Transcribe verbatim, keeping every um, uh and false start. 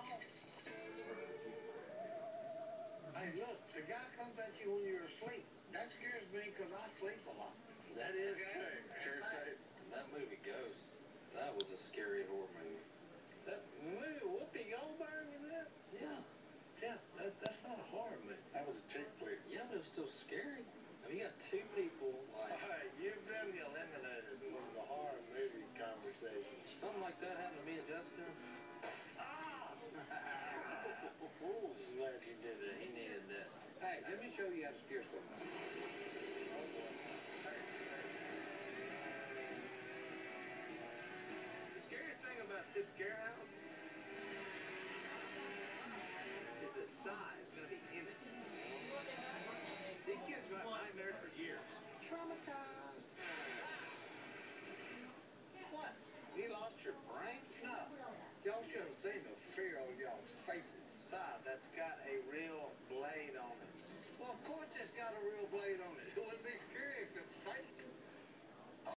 Hey, look, the guy comes at you when you're asleep. That scares me because I sleep a lot. That is true. True statement. That movie Ghost, that was a scary horror movie. That movie, Whoopi Goldberg, was that? Yeah. Yeah, that, that's not a horror movie. That was a chick flick. Yeah, but it was still scary. I mean, you got two people, like... All right, you've been eliminated from the horror movie conversation. Something like that happened to me and Jessica. Ah! I'm glad you did that. He needed that. Hey, let me show you how to scare somebody. The scariest thing about this scare house is that Sai's going to be in it. These kids have had nightmares for years. Traumatized. What? You lost your brain? No. Y'all should have seen the fear on y'all's faces. Sai, that's got a real blade.